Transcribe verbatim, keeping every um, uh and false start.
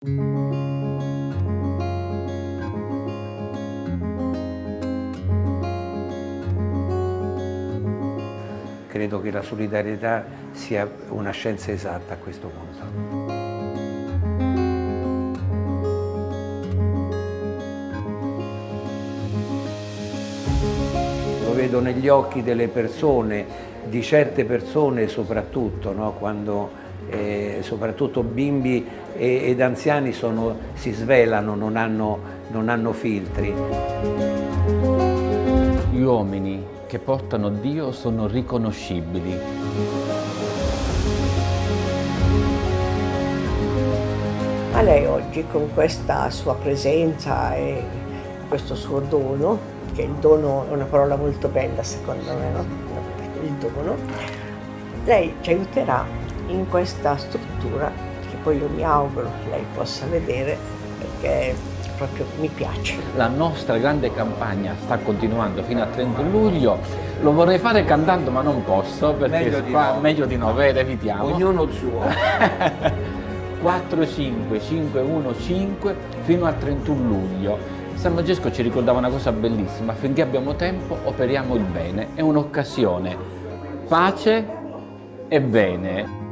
Credo che la solidarietà sia una scienza esatta a questo punto. Lo vedo negli occhi delle persone, di certe persone soprattutto, no? Quando eh, soprattutto bimbi e, ed anziani sono, si svelano, non hanno, non hanno filtri. Gli uomini che portano Dio sono riconoscibili. Ma lei oggi, con questa sua presenza e questo suo dono, che il dono è una parola molto bella secondo me, no? Il dono, lei ci aiuterà in questa struttura che poi io mi auguro lei possa vedere, perché proprio mi piace. La nostra grande campagna sta continuando fino al trentuno luglio. Lo vorrei fare cantando, ma non posso, perché meglio di qua, no, meglio di no, vede, evitiamo. Ognuno il suo. quattro cinque cinque uno cinque fino al trentuno luglio. San Francesco ci ricordava una cosa bellissima: finché abbiamo tempo operiamo il bene, è un'occasione. Pace e bene.